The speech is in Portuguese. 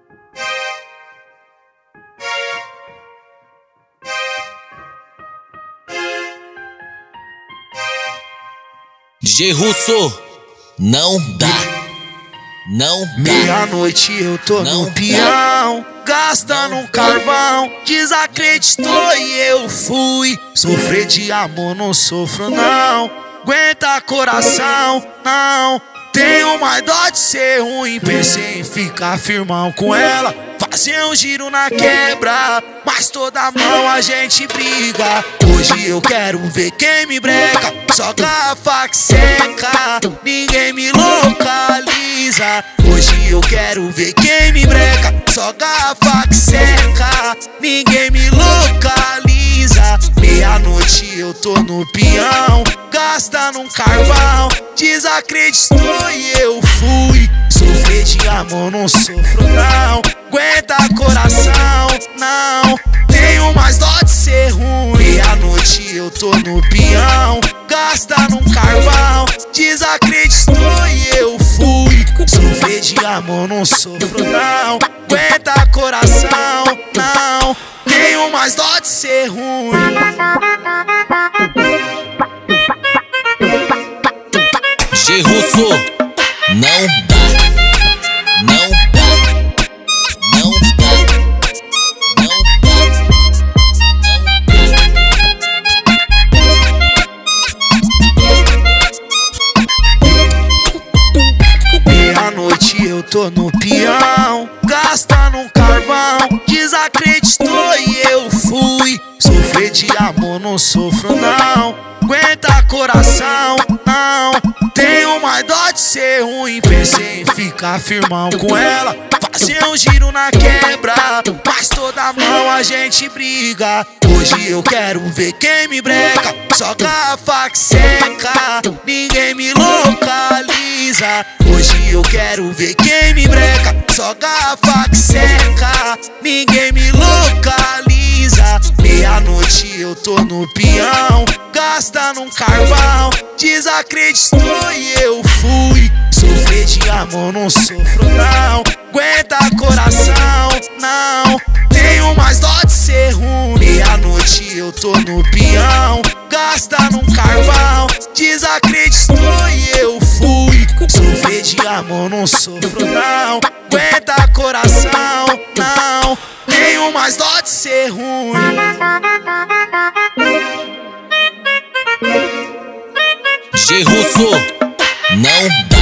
G Russo, não dá, não dá. Meia-noite eu tô no peão, gastando um carvão. Desacreditou e eu fui. Sofrer de amor não sofro não. Aguenta coração, não. Tenho mais dó de ser ruim. Pensei em ficar firmão com ela, fazer um giro na quebra, mas toda mão a gente briga. Hoje eu quero ver quem me breca, só garrafa que seca, ninguém me localiza. Hoje eu quero ver quem me breca, só garrafa que seca, ninguém me localiza. Meia-noite eu tô no peão, gastando um carvão. Desacreditou e eu fui. Sofrer de amor não sofro não. Aguenta coração, não. Tenho mais dó de ser ruim. Meia-noite eu tô no peão, gastando um carvão. Desacreditou e eu fui. Sofrer de amor não sofro não. Aguenta coração, não. Tenho mais dó de ser ruim. G Russo, não dá, não dá, não dá, não dá. Meia-noite eu tô no peão, gastando um carvão. Desacreditou e eu fui. Sofrer de amor não sofro não. Aguenta coração, não. Tenho mais dó de ser ruim. Pensei em ficar firmão com ela, fazer um giro na quebra, mas toda mão a gente briga. Hoje eu quero ver quem me breca, só garrafa que seca, ninguém me localiza. Hoje eu quero ver quem me breca, só garrafa que seca, ninguém me localiza. Meia-noite eu tô no peão, gastando um carvão. Desacreditou e eu fui. Sofrer de amor não sofro não. Aguenta coração, não. Tenho mais dó de ser ruim. Meia-noite eu tô no peão, gastando um carvão. Desacreditou e eu fui. Sofrer de amor não sofro não. Aguenta coração, não. Tenho mais dó de ser ruim. G Russo, não dá.